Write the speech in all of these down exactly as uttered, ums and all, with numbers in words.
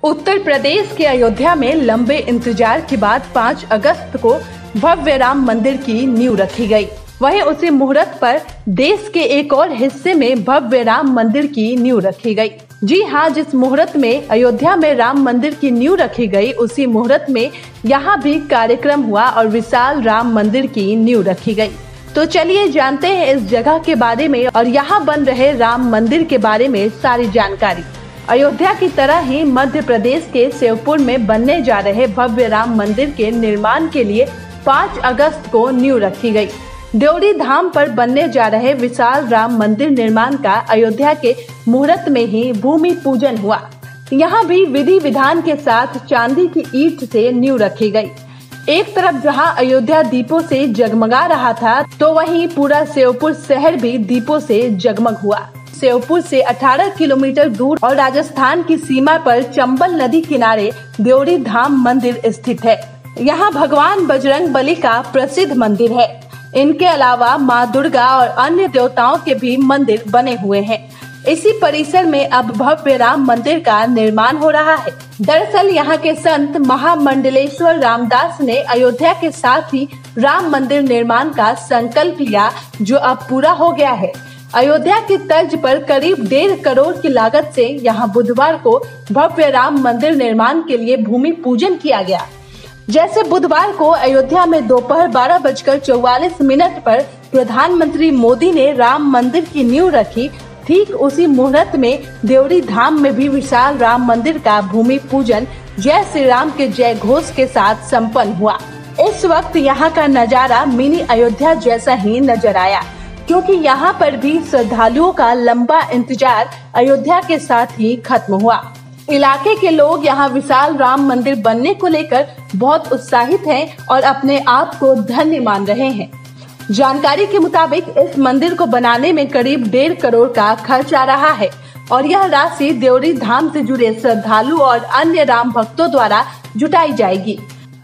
उत्तर प्रदेश के अयोध्या में लंबे इंतजार के बाद पाँच अगस्त को भव्य राम मंदिर की नींव रखी गई। वहीं उसी मुहूर्त पर देश के एक और हिस्से में भव्य राम मंदिर की नींव रखी गई। जी हां, जिस मुहूर्त में अयोध्या में राम मंदिर की नींव रखी गई, उसी मुहूर्त में यहां भी कार्यक्रम हुआ और विशाल राम मंदिर की नींव रखी गई। तो चलिए जानते हैं इस जगह के बारे में और यहाँ बन रहे राम मंदिर के बारे में सारी जानकारी। अयोध्या की तरह ही मध्य प्रदेश के शिवपुर में बनने जा रहे भव्य राम मंदिर के निर्माण के लिए पाँच अगस्त को नींव रखी गई। देवरी धाम पर बनने जा रहे विशाल राम मंदिर निर्माण का अयोध्या के मुहूर्त में ही भूमि पूजन हुआ। यहाँ भी विधि विधान के साथ चांदी की ईंट से नींव रखी गई। एक तरफ जहाँ अयोध्या दीपों से जगमगा रहा था, तो वहीं पूरा शिवपुर शहर भी दीपों से जगमग हुआ। शिवपुर से अठारह किलोमीटर दूर और राजस्थान की सीमा पर चंबल नदी किनारे देवरी धाम मंदिर स्थित है। यहाँ भगवान बजरंगबली का प्रसिद्ध मंदिर है। इनके अलावा माँ दुर्गा और अन्य देवताओं के भी मंदिर बने हुए हैं। इसी परिसर में अब भव्य राम मंदिर का निर्माण हो रहा है। दरअसल यहाँ के संत महामंडलेश्वर रामदास ने अयोध्या के साथ ही राम मंदिर निर्माण का संकल्प लिया, जो अब पूरा हो गया है। अयोध्या की तर्ज पर करीब डेढ़ करोड़ की लागत से यहाँ बुधवार को भव्य राम मंदिर निर्माण के लिए भूमि पूजन किया गया। जैसे बुधवार को अयोध्या में दोपहर बारह बजकर चौवालीस मिनट पर प्रधानमंत्री मोदी ने राम मंदिर की नींव रखी, ठीक उसी मुहूर्त में देवरी धाम में भी विशाल राम मंदिर का भूमि पूजन जय श्री राम के जय घोष के साथ संपन्न हुआ। इस वक्त यहाँ का नजारा मिनी अयोध्या जैसा ही नजर आया, क्योंकि यहाँ पर भी श्रद्धालुओं का लंबा इंतजार अयोध्या के साथ ही खत्म हुआ। इलाके के लोग यहाँ विशाल राम मंदिर बनने को लेकर बहुत उत्साहित हैं और अपने आप को धन्य मान रहे हैं। जानकारी के मुताबिक इस मंदिर को बनाने में करीब डेढ़ करोड़ का खर्च आ रहा है और यह राशि देवरी धाम से जुड़े श्रद्धालु और अन्य राम भक्तों द्वारा जुटाई जाएगी।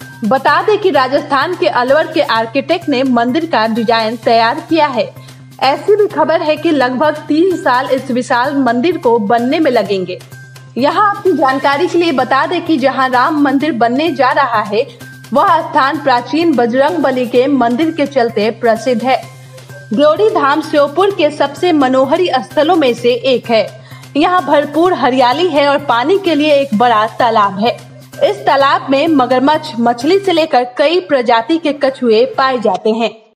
बता दें कि राजस्थान के अलवर के आर्किटेक्ट ने मंदिर का डिजाइन तैयार किया है। ऐसी भी खबर है कि लगभग तीन साल इस विशाल मंदिर को बनने में लगेंगे। यहाँ आपकी जानकारी के लिए बता दें कि जहाँ राम मंदिर बनने जा रहा है, वह स्थान प्राचीन बजरंगबली के मंदिर के चलते प्रसिद्ध है। देवरी धाम शिवपुर के सबसे मनोहरी स्थलों में से एक है। यहाँ भरपूर हरियाली है और पानी के लिए एक बड़ा तालाब है। इस तालाब में मगरमच्छ, मछली से लेकर कई प्रजाति के कछुए पाए जाते हैं।